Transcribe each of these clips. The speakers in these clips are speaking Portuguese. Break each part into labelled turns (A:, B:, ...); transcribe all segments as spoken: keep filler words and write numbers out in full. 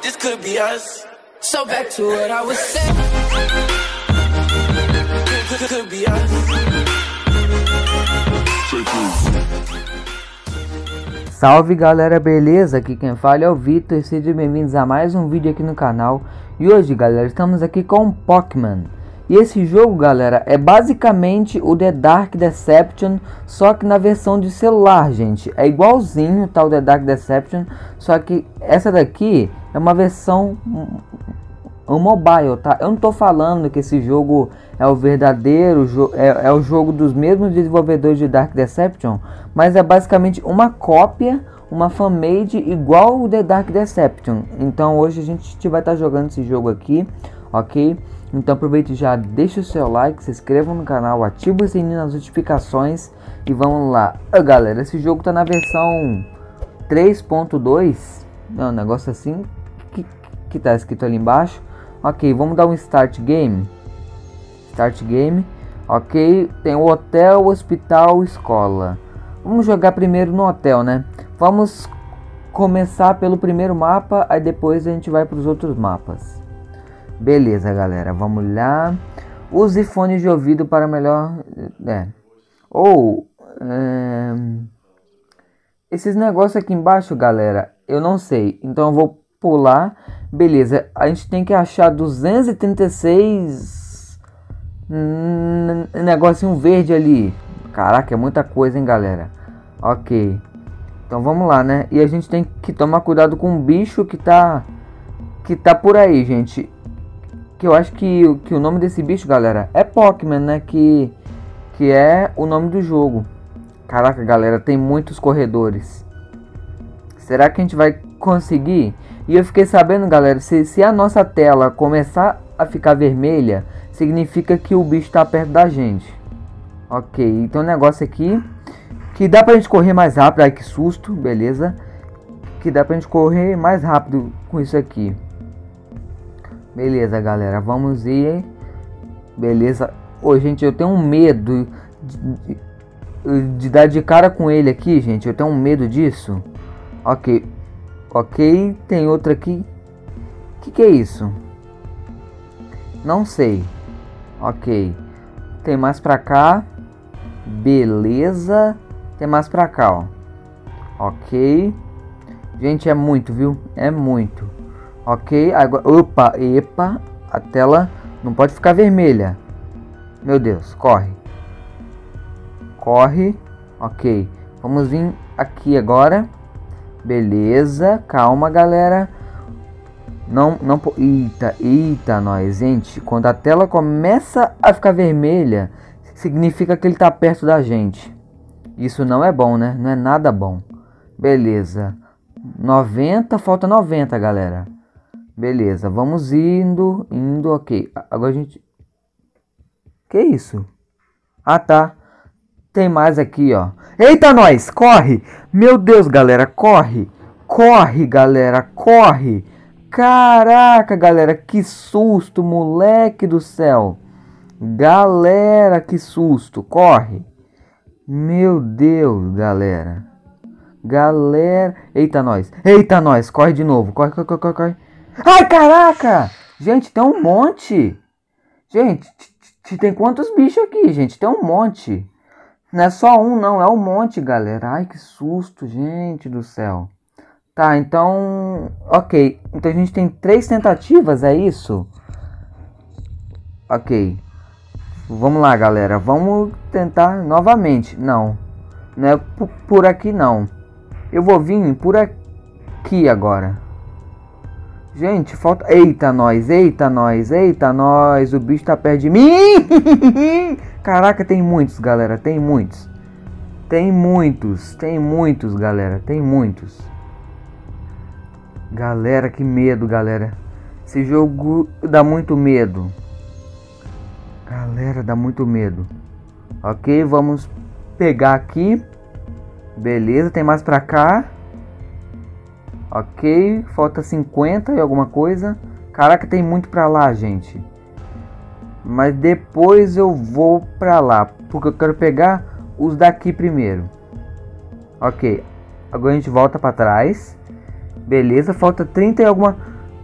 A: This could be us. So back to what I was saying. Could, could be us.
B: Salve galera, beleza? Aqui quem fala é o Vitor e sejam bem-vindos a mais um vídeo aqui no canal. E hoje galera, estamos aqui com Pokémon. E esse jogo galera, é basicamente o The Dark Deception, só que na versão de celular, gente. É igualzinho tal The Dark Deception, só que essa daqui é uma versão um mobile, tá? Eu não tô falando que esse jogo é o verdadeiro jogo, é, é o jogo dos mesmos desenvolvedores de Dark Deception, mas é basicamente uma cópia, uma fanmade igual o The Dark Deception. Então hoje a gente vai estar jogando esse jogo aqui, ok? Então aproveite e já deixa o seu like, se inscreva no canal, ativa o sininho nas notificações e vamos lá. Ah, galera, esse jogo tá na versão três ponto dois, é um negócio assim que, que tá escrito ali embaixo. Ok, vamos dar um start game. Start game. Ok, tem o hotel, hospital, escola. Vamos jogar primeiro no hotel, né? Vamos começar pelo primeiro mapa, aí depois a gente vai para os outros mapas. Beleza, galera, vamos lá. Use fones de ouvido para melhor... É. Ou... É... Esses negócios aqui embaixo, galera, eu não sei. Então eu vou pular. Beleza, a gente tem que achar duzentos e trinta e seis... Hum, negocinho verde ali. Caraca, é muita coisa, hein, galera. Ok. Então vamos lá, né? E a gente tem que tomar cuidado com o bicho que tá... Que tá por aí, gente. Que eu acho que, que o nome desse bicho, galera, é Pokémon, né? Que, que é o nome do jogo. Caraca, galera, tem muitos corredores. Será que a gente vai conseguir? E eu fiquei sabendo, galera, se, se a nossa tela começar a ficar vermelha, significa que o bicho tá perto da gente. Ok, então o negócio aqui que dá pra gente correr mais rápido. Ai, que susto, beleza. Que dá pra gente correr mais rápido com isso aqui. Beleza, galera, vamos ir. Beleza. Ô, gente, eu tenho um medo de, de, de dar de cara com ele aqui, gente. Eu tenho um medo disso. Ok. Ok, tem outra aqui. O que, que é isso? Não sei. Ok. Tem mais pra cá. Beleza. Tem mais pra cá, ó. Ok. Gente, é muito, viu? É muito. Ok, agora... Opa, epa. A tela não pode ficar vermelha. Meu Deus, corre. Corre. Ok. Vamos vir aqui agora. Beleza. Calma, galera. Não, não... Eita, eita, nós, gente. Quando a tela começa a ficar vermelha, significa que ele tá perto da gente. Isso não é bom, né? Não é nada bom. Beleza. noventa, falta noventa, galera. Beleza, vamos indo, indo, ok. Agora a gente... Que isso? Ah, tá. Tem mais aqui, ó. Eita, nós, corre! Meu Deus, galera, corre! Corre, galera, corre! Caraca, galera, que susto, moleque do céu! Galera, que susto, corre! Meu Deus, galera. Galera... Eita, nós. Eita, nós, corre de novo. Corre, corre, corre, corre. Ai, caraca! Gente, tem um monte. Gente, tem quantos bichos aqui, gente? Tem um monte. Não é só um, não. É um monte, galera. Ai, que susto, gente do céu. Tá, então... Ok. Então a gente tem três tentativas, é isso? Ok. Vamos lá, galera. Vamos tentar novamente. Não. Não é por aqui, não. Eu vou vir por aqui agora. Gente, falta... Eita, nós. Eita, nós. Eita, nós. O bicho tá perto de mim. Caraca, tem muitos, galera. Tem muitos. Tem muitos. Tem muitos, galera. Tem muitos. Galera, que medo, galera. Esse jogo dá muito medo. Galera, dá muito medo. Ok, vamos pegar aqui. Beleza, tem mais pra cá. Ok, falta cinquenta e alguma coisa. Caraca, tem muito pra lá, gente. Mas depois eu vou pra lá, porque eu quero pegar os daqui primeiro. Ok, agora a gente volta pra trás. Beleza, falta trinta e alguma...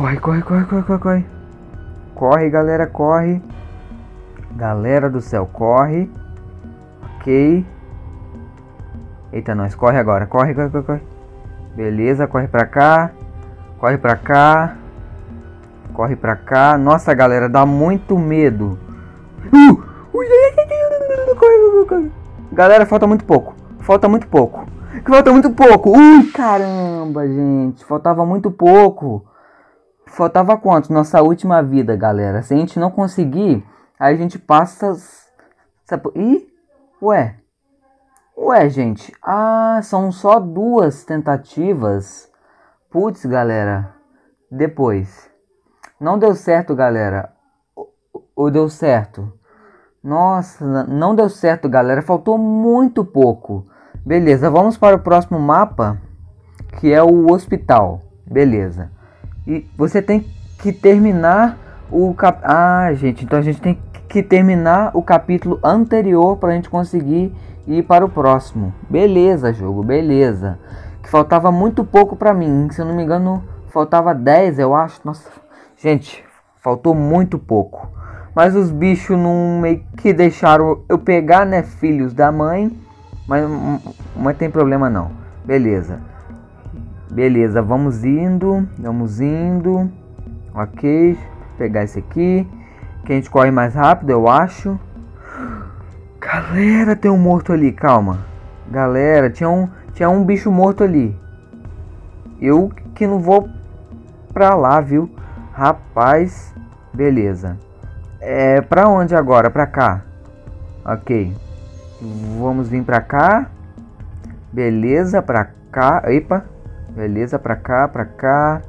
B: Corre, corre, corre, corre, corre, corre. Corre, galera, corre. Galera do céu, corre. Ok. Eita, nós, corre agora. Corre, corre, corre, corre. Beleza, corre pra cá. Corre pra cá. Corre pra cá. Nossa, galera, dá muito medo. Uh! Corre, corre, corre. Galera, falta muito pouco. Falta muito pouco. Falta muito pouco. Ui, caramba, gente. Faltava muito pouco. Faltava quanto? Nossa última vida, galera. Se a gente não conseguir, aí a gente passa... Ih, ué. Ué, gente. Ah, são só duas tentativas. Putz, galera. Depois. Não deu certo, galera. Ou deu certo? Nossa, não deu certo, galera. Faltou muito pouco. Beleza, vamos para o próximo mapa, que é o hospital. Beleza. E você tem que terminar o cap... Ah, gente, então a gente tem que terminar o capítulo anterior para a gente conseguir ir para o próximo. Beleza, jogo, beleza. Que faltava muito pouco para mim, se eu não me engano, faltava dez, eu acho. Nossa, gente, faltou muito pouco. Mas os bichos não meio que deixaram eu pegar, né, filhos da mãe. Mas não tem problema não. Beleza. Beleza, vamos indo. Vamos indo. Ok. Vou pegar esse aqui. Que a gente corre mais rápido, eu acho. Galera, tem um morto ali, calma. Galera, tinha um, tinha um bicho morto ali. Eu que não vou pra lá, viu? Rapaz. Beleza. É, pra onde agora? Pra cá. Ok. Vamos vir pra cá. Beleza, pra cá. Epa. Beleza, pra cá, pra cá.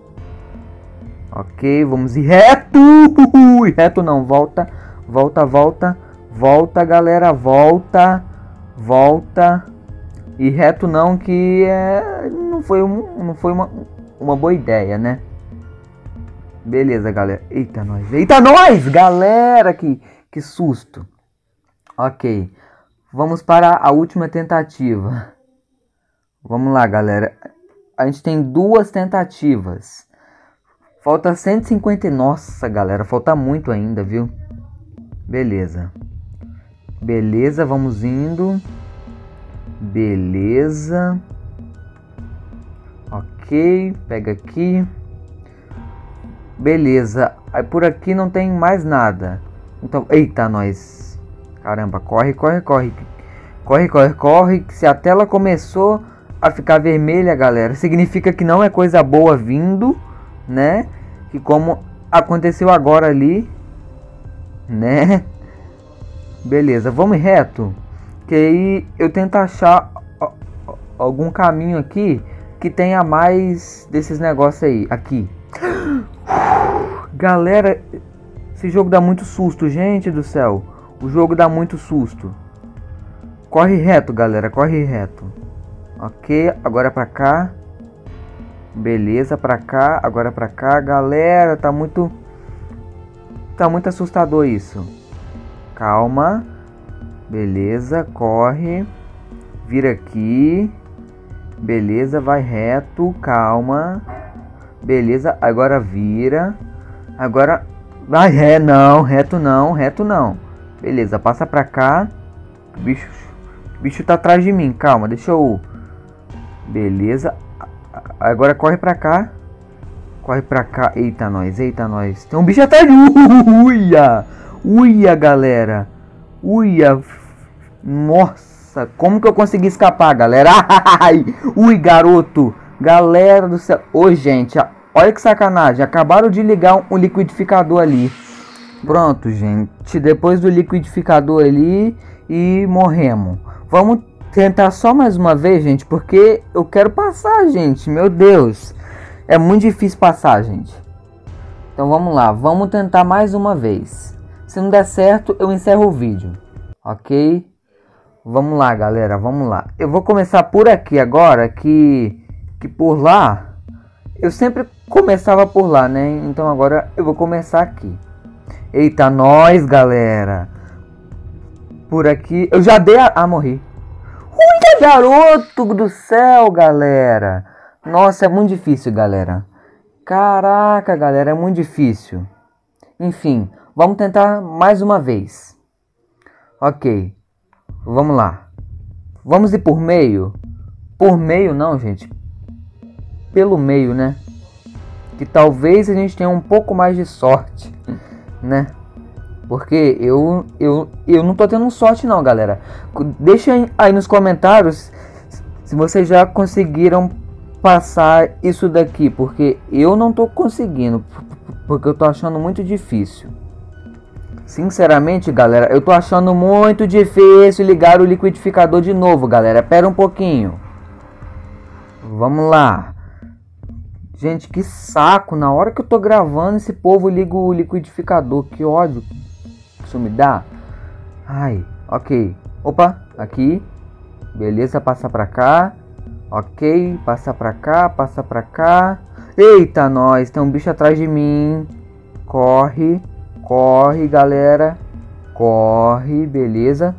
B: Ok, vamos ir reto. Ui, reto não, volta. Volta, volta. Volta, galera, volta. Volta. E reto não, que é... Não foi, um, não foi uma, uma boa ideia, né? Beleza, galera. Eita, nós. Eita, nós! Galera, que, que susto. Ok. Vamos para a última tentativa. Vamos lá, galera. A gente tem duas tentativas. Falta cento e cinquenta. Nossa, galera. Falta muito ainda, viu? Beleza. Beleza, vamos indo. Beleza. Ok. Pega aqui. Beleza. Aí por aqui não tem mais nada. Então, eita, nós. Caramba, corre, corre, corre. Corre, corre, corre. Se a tela começou a ficar vermelha, galera, significa que não é coisa boa vindo, né? Que como aconteceu agora ali, né? Beleza, vamos reto. Que aí eu tento achar algum caminho aqui que tenha mais desses negócios aí. Aqui. Galera, esse jogo dá muito susto, gente do céu. O jogo dá muito susto. Corre reto, galera, corre reto. Ok, agora pra cá. Beleza, pra cá, agora pra cá. Galera, tá muito... Tá muito assustador isso. Calma. Beleza, corre. Vira aqui. Beleza, vai reto, calma. Beleza, agora vira. Agora... Vai, ré, não, reto não, reto não. Beleza, passa pra cá. O bicho, o bicho tá atrás de mim, calma, deixa eu... Beleza. Agora corre pra cá. Corre pra cá. Eita, nós, eita, nós. Tem um bicho atrás de mim. Uia. Uia, galera. Uia. Nossa, como que eu consegui escapar, galera? Ai, ui, garoto. Galera do céu. Ô, gente, olha que sacanagem. Acabaram de ligar um liquidificador ali. Pronto, gente. Depois do liquidificador ali e morremos. Vamos tentar só mais uma vez, gente, porque eu quero passar, gente. Meu Deus. É muito difícil passar, gente. Então vamos lá. Vamos tentar mais uma vez. Se não der certo, eu encerro o vídeo. Ok? Vamos lá, galera. Vamos lá. Eu vou começar por aqui agora, que, que por lá... Eu sempre começava por lá, né? Então agora eu vou começar aqui. Eita, nós, galera. Por aqui... Eu já dei a... Ah, morri. Ui, garoto do céu, galera. Nossa, é muito difícil, galera. Caraca, galera, é muito difícil. Enfim, vamos tentar mais uma vez. Ok, vamos lá. Vamos ir por meio? Por meio não, gente. Pelo meio, né? Que talvez a gente tenha um pouco mais de sorte, né? Porque eu, eu, eu não tô tendo sorte não, galera. Deixa aí nos comentários se vocês já conseguiram passar isso daqui. Porque eu não tô conseguindo. Porque eu tô achando muito difícil. Sinceramente, galera, eu tô achando muito difícil ligar o liquidificador de novo, galera. Pera um pouquinho. Vamos lá. Gente, que saco. Na hora que eu tô gravando, esse povo liga o liquidificador. Que ódio que isso me dá. Ai, ok. Opa, aqui. Beleza, passa pra cá. Ok, passa pra cá, passa pra cá. Eita, nós. Tem um bicho atrás de mim. Corre. Corre, galera. Corre, beleza.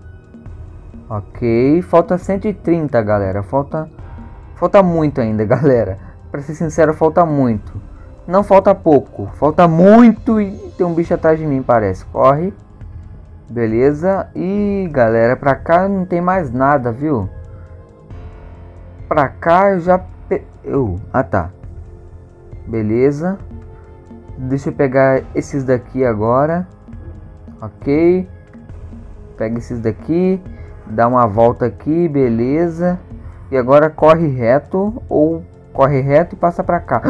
B: Ok, falta cento e trinta, galera. Falta falta muito ainda, galera. Pra ser sincero, falta muito. Não falta pouco, falta muito. E tem um bicho atrás de mim, parece. Corre. Beleza. E, galera, pra cá não tem mais nada, viu? Pra cá eu já... Pe... Eu... Ah, tá. Beleza. Deixa eu pegar esses daqui agora. Ok. Pega esses daqui. Dá uma volta aqui. Beleza. E agora corre reto. Ou corre reto e passa pra cá.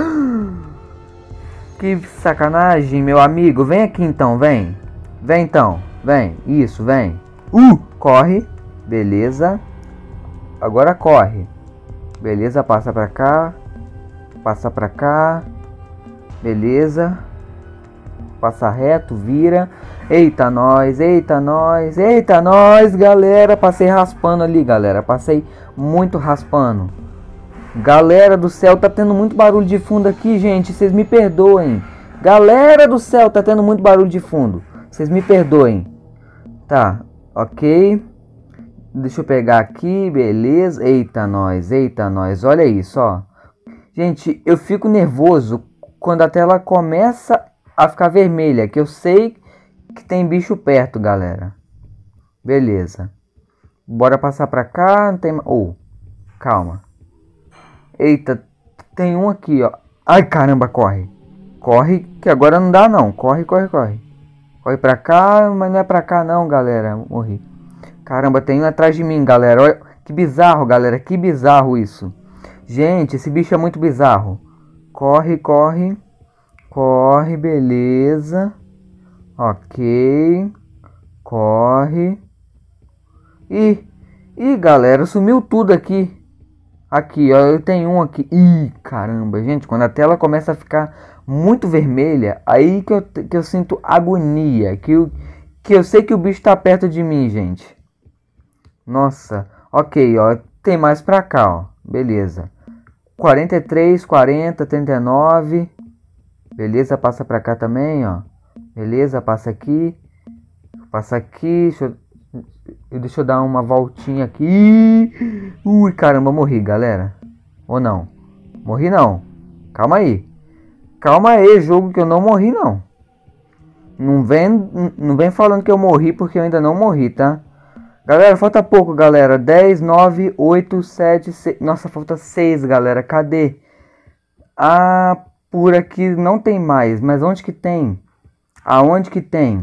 B: Que sacanagem, meu amigo. Vem aqui então, vem. Vem então. Vem. Isso, vem. Uh! Corre. Beleza. Agora corre. Beleza, passa pra cá. Passa pra cá. Beleza. Passa reto, vira. Eita, nós, eita, nós, eita, nós, galera. Passei raspando ali, galera. Passei muito raspando. Galera do céu, tá tendo muito barulho de fundo aqui, gente. Vocês me perdoem. Galera do céu, tá tendo muito barulho de fundo. Vocês me perdoem. Tá, ok. Deixa eu pegar aqui, beleza. Eita, nós, eita, nós. Olha isso, ó. Gente, eu fico nervoso quando a tela começa a ficar vermelha, que eu sei que tem bicho perto, galera. Beleza. Bora passar pra cá. Não tem... Oh, calma. Eita, tem um aqui, ó. Ai, caramba, corre. Corre, que agora não dá, não. Corre, corre, corre. Corre pra cá, mas não é pra cá, não, galera. Morri. Caramba, tem um atrás de mim, galera. Olha, que bizarro, galera. Que bizarro isso. Gente, esse bicho é muito bizarro. Corre, corre. Corre, beleza. Ok. Corre. Ih, ih, galera, sumiu tudo aqui. Aqui, ó, eu tenho um aqui. Ih, caramba, gente, quando a tela começa a ficar muito vermelha, aí que eu, que eu sinto agonia. Que eu, que eu sei que o bicho tá perto de mim, gente. Nossa, ok, ó, tem mais pra cá, ó. Beleza. quarenta e três, quarenta, trinta e nove. Beleza, passa pra cá também, ó. Beleza, passa aqui. Passa aqui. Deixa eu, deixa eu dar uma voltinha aqui. Ui, caramba, morri, galera. Ou não? Morri não. Calma aí. Calma aí, jogo, que eu não morri, não. Não vem, não vem falando que eu morri, porque eu ainda não morri, tá? Galera, falta pouco, galera. dez, nove, oito, sete, seis. Nossa, falta seis, galera. Cadê? Ah, por aqui não tem mais. Mas onde que tem? Aonde que tem?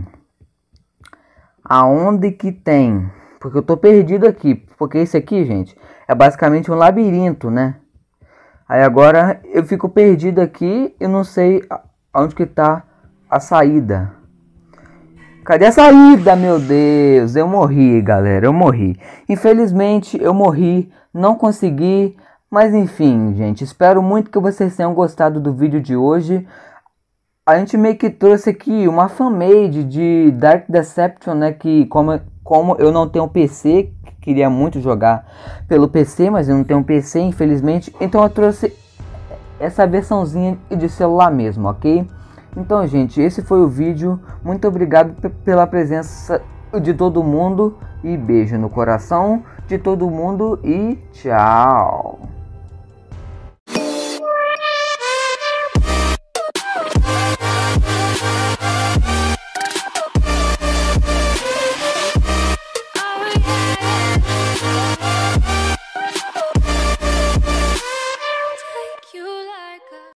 B: Aonde que tem? Porque eu tô perdido aqui. Porque esse aqui, gente, é basicamente um labirinto, né? Aí agora eu fico perdido aqui e não sei aonde que tá a saída. Cadê a saída, meu Deus? Eu morri, galera, eu morri. Infelizmente, eu morri, não consegui. Mas enfim, gente, espero muito que vocês tenham gostado do vídeo de hoje. A gente meio que trouxe aqui uma fanmade de Dark Deception, né? Que como, como eu não tenho P C, queria muito jogar pelo P C, mas eu não tenho P C, infelizmente. Então eu trouxe essa versãozinha de celular mesmo, ok? Então, gente, esse foi o vídeo. Muito obrigado pela presença de todo mundo. E beijo no coração de todo mundo. E tchau!